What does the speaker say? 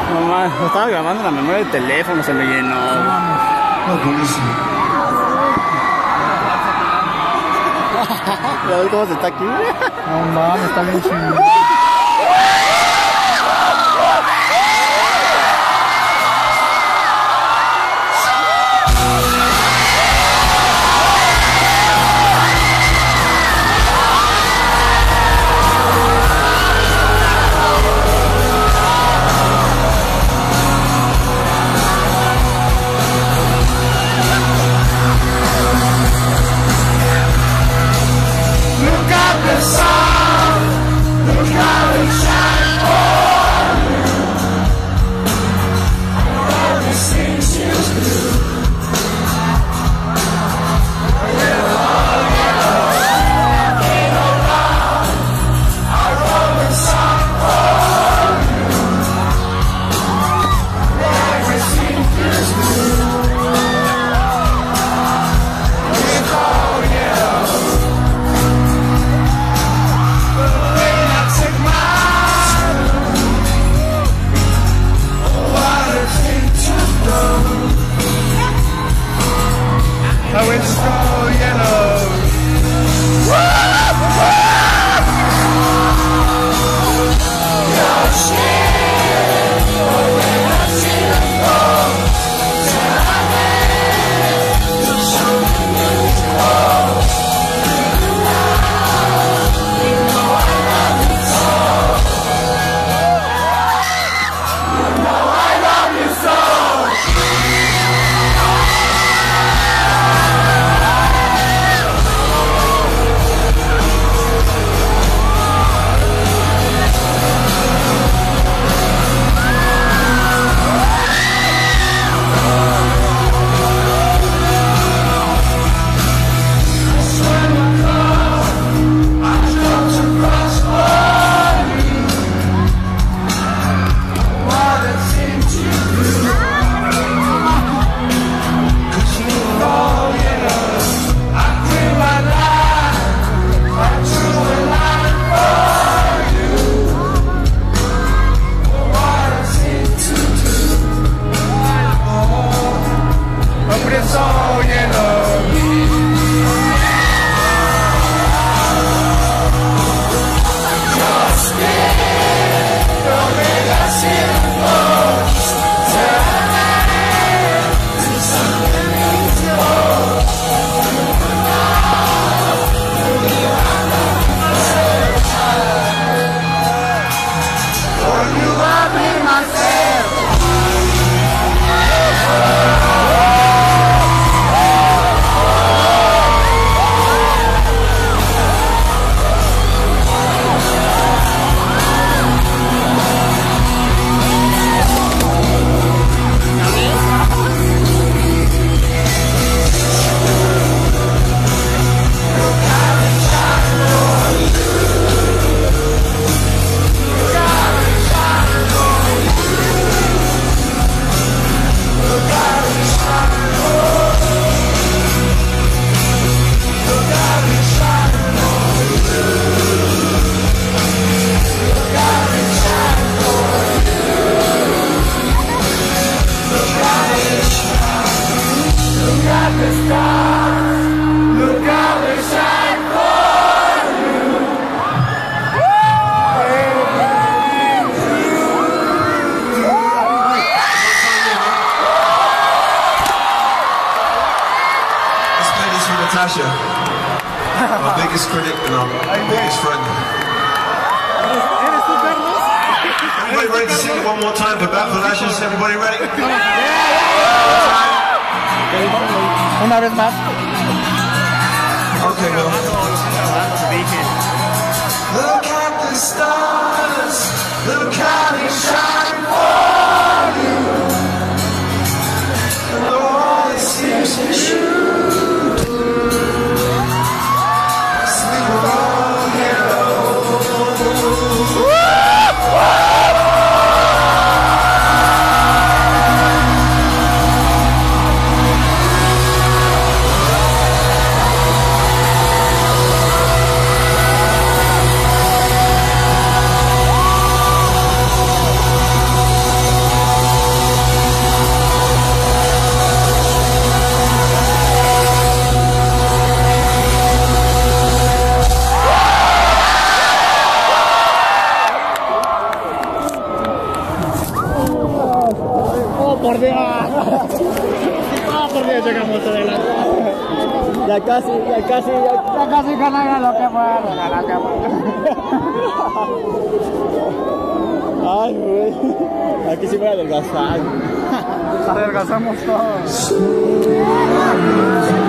Nomás, lo estaba grabando la memoria del teléfono, se me llenó. No, buenísimo. ¿Ya ves cómo se está aquí? No mames, está bien chido. Natasha, our biggest critic and our biggest friend. Everybody ready to sing it one more time for Battle Ashes? Everybody ready? Una vez más. Okay, well. Look at the stars, look how they shine for you. And all it seems to true. por Dios! ¡Oh, por Dios! Llegamos adelante. Ya casi ganan lo que puedo. Ay, güey. Aquí sí voy a adelgazar. Adelgazamos todos.